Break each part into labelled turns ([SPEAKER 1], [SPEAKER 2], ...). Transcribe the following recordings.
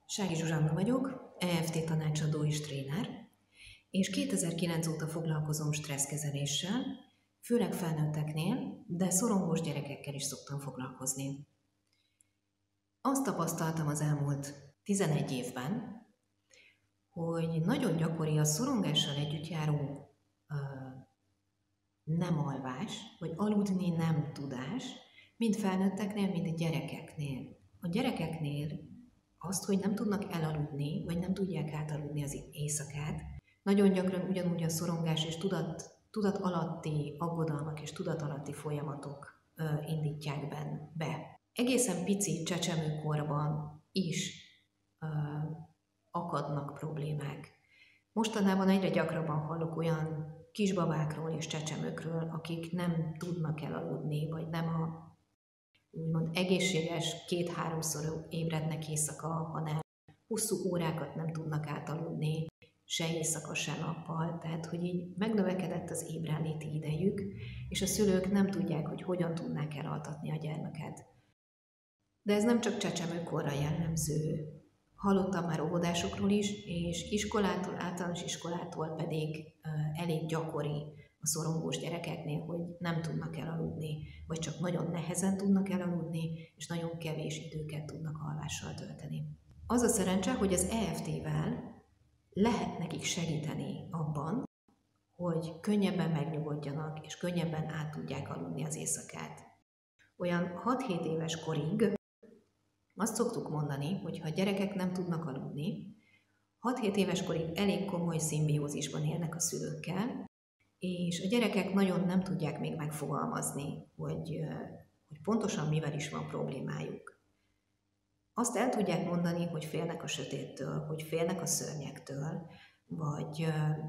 [SPEAKER 1] Sági Zsuzsanna vagyok, EFT tanácsadó és tréner, és 2009 óta foglalkozom stresszkezeléssel, főleg felnőtteknél, de szorongós gyerekekkel is szoktam foglalkozni. Azt tapasztaltam az elmúlt 11 évben, hogy nagyon gyakori a szorongással együtt járó nem alvás, vagy aludni nem tudás, mind felnőtteknél, mind a gyerekeknél. A gyerekeknél azt, hogy nem tudnak elaludni, vagy nem tudják átaludni az éjszakát, nagyon gyakran ugyanúgy a szorongás és tudat alatti aggodalmak és tudat alatti folyamatok indítják be. Egészen pici csecsemőkorban is akadnak problémák. Mostanában egyre gyakrabban hallok olyan kisbabákról és csecsemőkről, akik nem tudnak elaludni, vagy nem a úgymond egészséges 2-3-szor ébrednek éjszaka, hanem hosszú órákat nem tudnak átaludni, se éjszaka, se nappal, tehát hogy így megnövekedett az ébrenléti idejük, és a szülők nem tudják, hogy hogyan tudnák elaltatni a gyermeket. De ez nem csak csecsemőkorra jellemző. Hallottam már óvodásokról is, és iskolától, általános iskolától pedig elég gyakori a szorongós gyerekeknél, hogy nem tudnak elaludni, vagy csak nagyon nehezen tudnak elaludni, és nagyon kevés időket tudnak alvással tölteni. Az a szerencse, hogy az EFT-vel lehet nekik segíteni abban, hogy könnyebben megnyugodjanak, és könnyebben át tudják aludni az éjszakát. Olyan 6-7 éves korig azt szoktuk mondani, hogy ha a gyerekek nem tudnak aludni, 6-7 éves korig elég komoly szimbiózisban élnek a szülőkkel, és a gyerekek nagyon nem tudják még megfogalmazni, hogy pontosan mivel is van problémájuk. Azt el tudják mondani, hogy félnek a sötéttől, hogy félnek a szörnyektől, vagy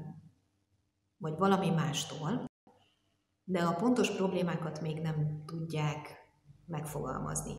[SPEAKER 1] valami mástól, de a pontos problémákat még nem tudják megfogalmazni.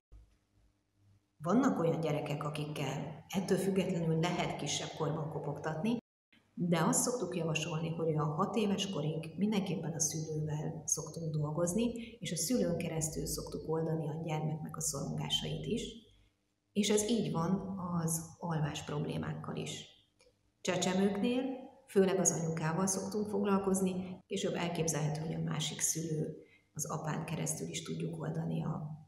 [SPEAKER 1] Vannak olyan gyerekek, akikkel ettől függetlenül lehet kisebb korban kopogtatni, de azt szoktuk javasolni, hogy olyan 6 éves korig mindenképpen a szülővel szoktunk dolgozni, és a szülőn keresztül szoktuk oldani a gyermeknek a szorongásait is, és ez így van az alvás problémákkal is. Csecsemőknél, főleg az anyukával szoktunk foglalkozni, később elképzelhető, hogy a másik szülő, az apán keresztül is tudjuk oldani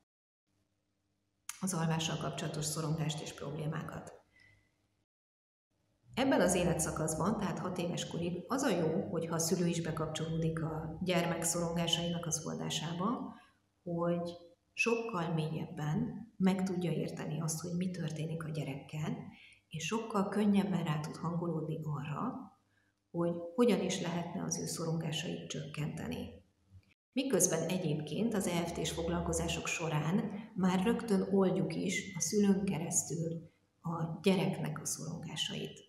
[SPEAKER 1] az alvással kapcsolatos szorongást és problémákat. Ebben az életszakaszban, tehát 6 éves korig, az a jó, hogyha a szülő is bekapcsolódik a gyermek szorongásainak az oldásába, hogy sokkal mélyebben meg tudja érteni azt, hogy mi történik a gyerekkel, és sokkal könnyebben rá tud hangolódni arra, hogy hogyan is lehetne az ő szorongásait csökkenteni. Miközben egyébként az EFT-s foglalkozások során már rögtön oldjuk is a szülőn keresztül a gyereknek a szorongásait.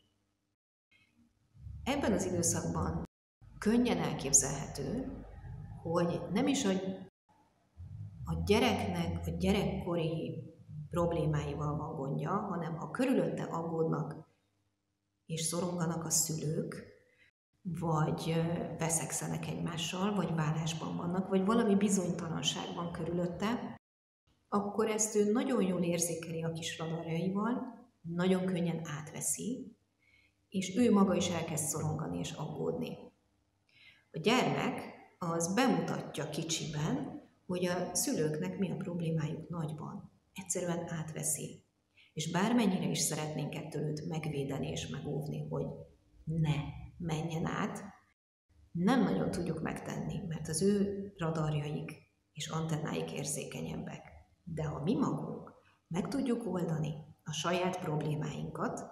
[SPEAKER 1] Ebben az időszakban könnyen elképzelhető, hogy nem is a gyereknek a gyerekkori problémáival van gondja, hanem ha körülötte aggódnak és szoronganak a szülők, vagy veszekszenek egymással, vagy válásban vannak, vagy valami bizonytalanság van körülötte, akkor ezt ő nagyon jól érzékeli a kis radarjaival, nagyon könnyen átveszi, és ő maga is elkezd szorongani és aggódni. A gyermek az bemutatja kicsiben, hogy a szülőknek mi a problémájuk nagyban. Egyszerűen átveszi. És bármennyire is szeretnénk ettől őt megvédeni és megóvni, hogy ne menjen át, nem nagyon tudjuk megtenni, mert az ő radarjaik és antennáik érzékenyebbek. De ha mi magunk meg tudjuk oldani a saját problémáinkat,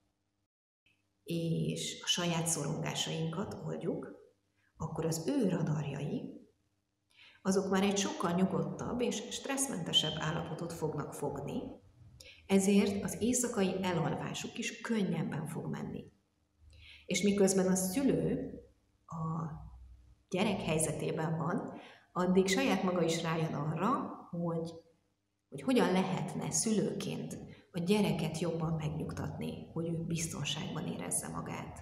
[SPEAKER 1] és a saját szorongásainkat oldjuk, akkor az ő radarjai, azok már egy sokkal nyugodtabb és stresszmentesebb állapotot fognak fogni, ezért az éjszakai elalvásuk is könnyebben fog menni. És miközben a szülő a gyerek helyzetében van, addig saját maga is rájön arra, hogy hogyan lehetne szülőként a gyereket jobban megnyugtatni, hogy ő biztonságban érezze magát.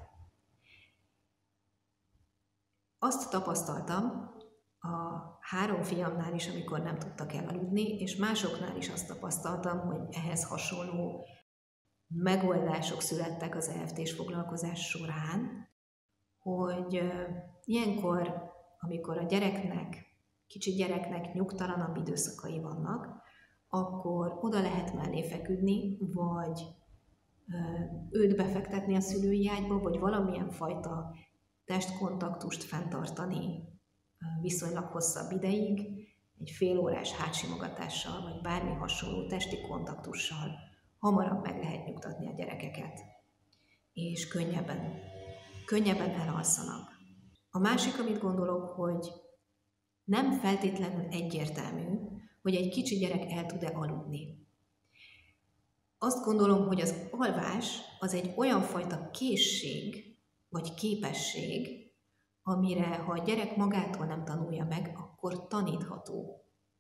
[SPEAKER 1] Azt tapasztaltam a 3 fiamnál is, amikor nem tudtak elaludni, és másoknál is azt tapasztaltam, hogy ehhez hasonló megoldások születtek az EFT-s foglalkozás során, hogy ilyenkor, amikor a kicsi gyereknek nyugtalanabb időszakai vannak, akkor oda lehet mellé feküdni, vagy őt befektetni a szülői ágyba, vagy valamilyen fajta testkontaktust fenntartani viszonylag hosszabb ideig, egy félórás hátsimogatással, vagy bármi hasonló testi kontaktussal hamarabb meg lehet nyugtatni a gyerekeket, és könnyebben elalszanak. A másik, amit gondolok, hogy nem feltétlenül egyértelmű, hogy egy kicsi gyerek el tud-e aludni. Azt gondolom, hogy az alvás az egy olyan fajta készség, vagy képesség, amire, ha a gyerek magától nem tanulja meg, akkor tanítható.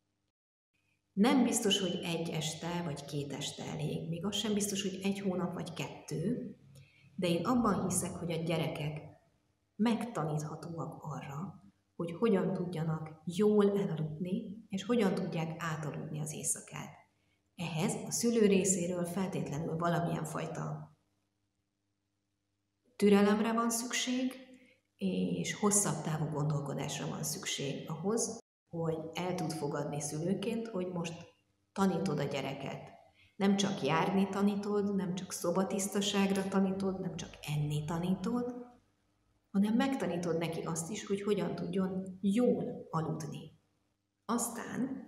[SPEAKER 1] Nem biztos, hogy 1 este vagy 2 este elég, még az sem biztos, hogy 1 hónap vagy 2, de én abban hiszek, hogy a gyerekek megtaníthatóak arra, hogy hogyan tudjanak jól elaludni, és hogyan tudják átaludni az éjszakát. Ehhez a szülő részéről feltétlenül valamilyen fajta türelemre van szükség, és hosszabb távú gondolkodásra van szükség ahhoz, hogy el tud fogadni szülőként, hogy most tanítod a gyereket. Nem csak járni tanítod, nem csak szobatisztaságra tanítod, nem csak enni tanítod, hanem megtanítod neki azt is, hogy hogyan tudjon jól aludni. Aztán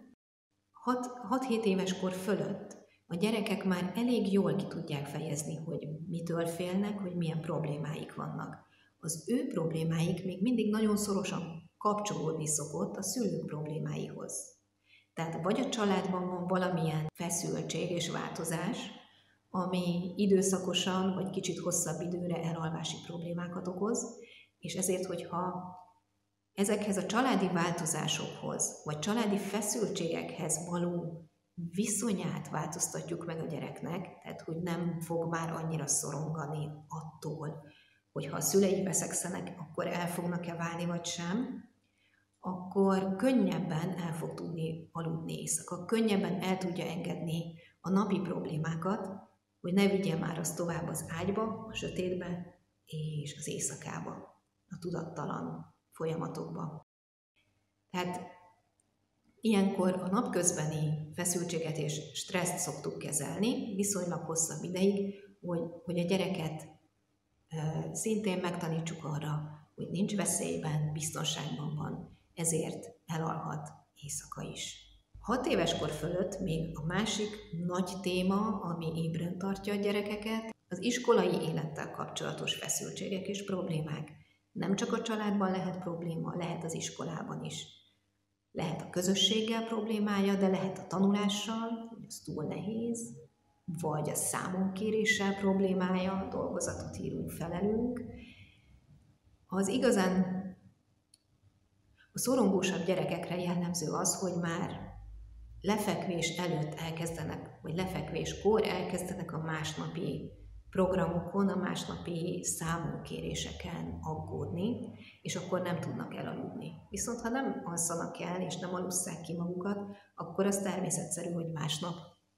[SPEAKER 1] 6-7 éves kor fölött a gyerekek már elég jól ki tudják fejezni, hogy mitől félnek, hogy milyen problémáik vannak. Az ő problémáik még mindig nagyon szorosan kapcsolódni szokott a szülők problémáihoz. Tehát vagy a családban van valamilyen feszültség és változás, ami időszakosan vagy kicsit hosszabb időre elalvási problémákat okoz, és ezért, hogyha ezekhez a családi változásokhoz, vagy családi feszültségekhez való viszonyát változtatjuk meg a gyereknek, tehát hogy nem fog már annyira szorongani attól, hogy ha a szülei veszekszenek, akkor el fognak-e válni, vagy sem, akkor könnyebben el fog tudni aludni éjszaka, könnyebben el tudja engedni a napi problémákat, hogy ne vigye már azt tovább az ágyba, a sötétbe és az éjszakába, a tudattalan folyamatokba. Tehát ilyenkor a napközbeni feszültséget és stresszt szoktuk kezelni, viszonylag hosszabb ideig, hogy a gyereket szintén megtanítsuk arra, hogy nincs veszélyben, biztonságban van, ezért elalhat éjszaka is. 6 éves kor fölött még a másik nagy téma, ami ébren tartja a gyerekeket, az iskolai élettel kapcsolatos feszültségek és problémák. Nem csak a családban lehet probléma, lehet az iskolában is. Lehet a közösséggel problémája, de lehet a tanulással, hogy az túl nehéz, vagy a számonkéréssel problémája, dolgozatot írunk, felelünk. Az igazán a szorongósabb gyerekekre jellemző az, hogy már lefekvés előtt elkezdenek, vagy lefekvéskor elkezdenek a másnapi programokon, a másnapi számonkéréseken aggódni, és akkor nem tudnak elaludni. Viszont ha nem alszanak el, és nem alusszák ki magukat, akkor az természetszerű, hogy másnap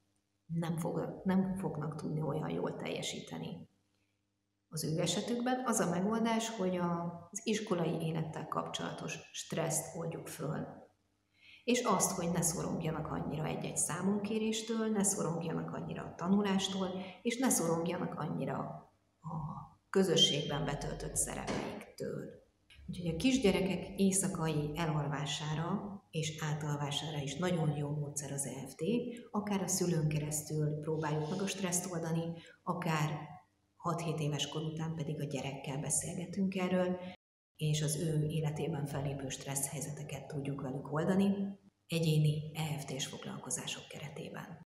[SPEAKER 1] nem fognak tudni olyan jól teljesíteni. Az ő esetükben az a megoldás, hogy az iskolai élettel kapcsolatos stresszt oldjuk föl. És azt, hogy ne szorongjanak annyira egy-egy számonkéréstől, ne szorongjanak annyira a tanulástól, és ne szorongjanak annyira a közösségben betöltött szerepeiktől. Úgyhogy a kisgyerekek éjszakai elalvására és átalvására is nagyon jó módszer az EFT, akár a szülőn keresztül próbáljuk meg a stresszt oldani, akár 6-7 éves kor után pedig a gyerekkel beszélgetünk erről, és az ő életében fellépő stressz helyzeteket tudjuk velük oldani egyéni EFT-s foglalkozások keretében.